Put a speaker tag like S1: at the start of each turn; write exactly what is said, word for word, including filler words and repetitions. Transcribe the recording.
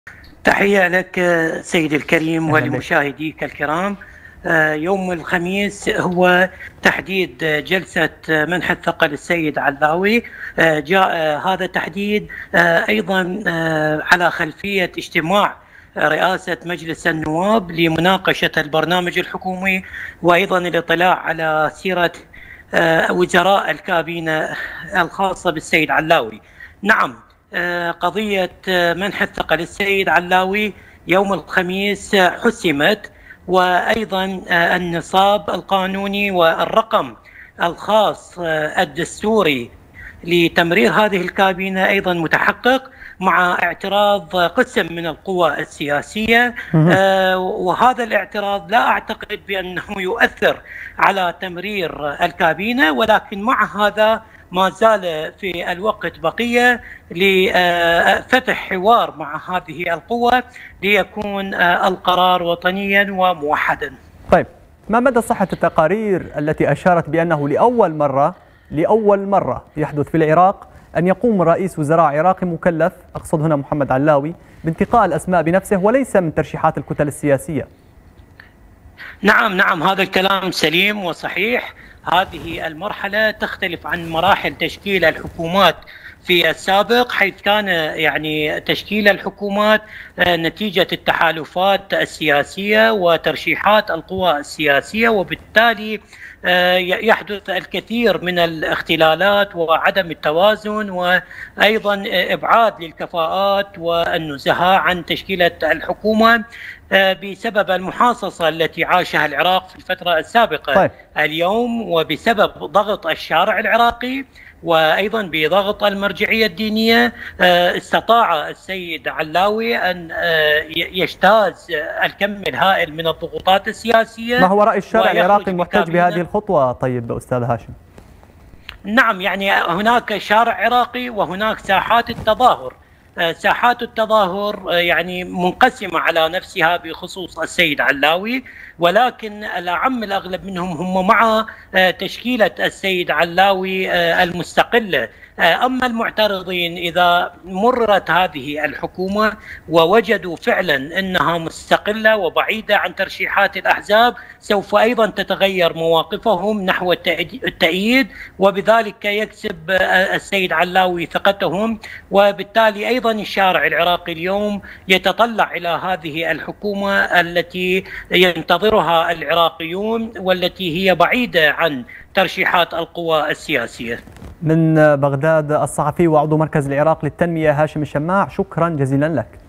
S1: تحية لك سيدي الكريم ولمشاهديك الكرام. يوم الخميس هو تحديد جلسة منح الثقل السيد علاوي. جاء هذا تحديد أيضا على خلفية اجتماع رئاسة مجلس النواب لمناقشة البرنامج الحكومي، وأيضا الاطلاع على سيرة وزراء الكابينة الخاصة بالسيد علاوي. نعم، قضية منح الثقل السيد علاوي يوم الخميس حسمت، وأيضا النصاب القانوني والرقم الخاص الدستوري لتمرير هذه الكابينة أيضا متحقق، مع اعتراض قسم من القوى السياسية. آه وهذا الاعتراض لا أعتقد بأنه يؤثر على تمرير الكابينة، ولكن مع هذا ما زال في الوقت بقية لفتح حوار مع هذه القوى ليكون القرار وطنيا وموحدا.
S2: طيب، ما مدى صحة التقارير التي أشارت بأنه لأول مرة لأول مرة يحدث في العراق أن يقوم رئيس وزراء عراقي مكلف، أقصد هنا محمد علاوي، بانتقاء الأسماء بنفسه وليس من ترشيحات الكتل السياسية؟
S1: نعم نعم، هذا الكلام سليم وصحيح. هذه المرحلة تختلف عن مراحل تشكيل الحكومات في السابق، حيث كان يعني تشكيل الحكومات نتيجة التحالفات السياسية وترشيحات القوى السياسية، وبالتالي يحدث الكثير من الاختلالات وعدم التوازن، وأيضا إبعاد للكفاءات والنزهاء عن تشكيلة الحكومة بسبب المحاصصة التي عاشها العراق في الفترة السابقة. طيب. اليوم وبسبب ضغط الشارع العراقي وأيضا بضغط المرجعية الدينية استطاع السيد علاوي أن يجتاز الكم الهائل من الضغوطات السياسية.
S2: ما هو رأي الشارع العراقي المحتج بهذه الخطوة طيب أستاذ هاشم؟
S1: نعم، يعني هناك شارع عراقي وهناك ساحات التظاهر. ساحات التظاهر يعني منقسمة على نفسها بخصوص السيد علاوي، ولكن الأعم الأغلب منهم هم مع تشكيلة السيد علاوي المستقلة. أما المعترضين إذا مرت هذه الحكومة ووجدوا فعلا أنها مستقلة وبعيدة عن ترشيحات الأحزاب، سوف أيضا تتغير مواقفهم نحو التأييد، وبذلك يكسب السيد علاوي ثقتهم. وبالتالي أيضا الشارع العراقي اليوم يتطلع إلى هذه الحكومة التي ينتظرها العراقيون والتي هي بعيدة عن ترشيحات القوى السياسية.
S2: من بغداد الصحفي وعضو مركز العراق للتنمية هاشم الشماع، شكرا جزيلا لك.